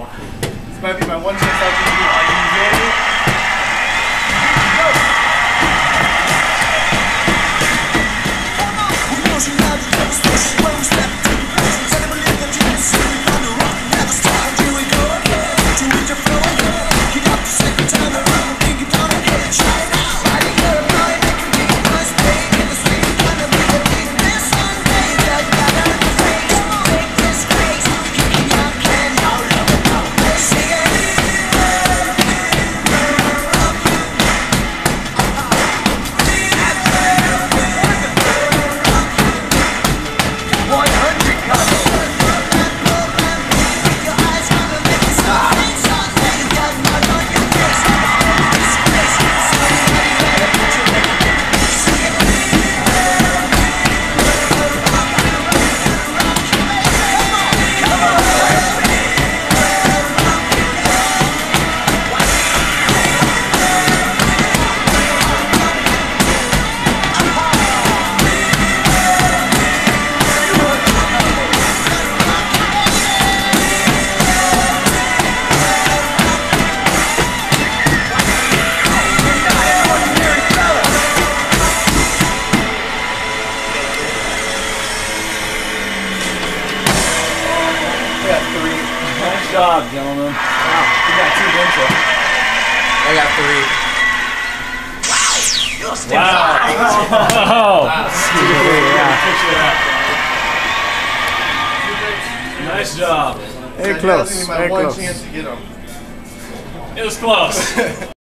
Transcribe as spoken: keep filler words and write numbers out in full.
This might be my one chance out to you. Are you ready? Nice job, gentlemen. Wow, you got two, didn't you? I got three. Wow. Wow. Wow. Nice job. Very close. That was my Very one close. chance to get them. It was close.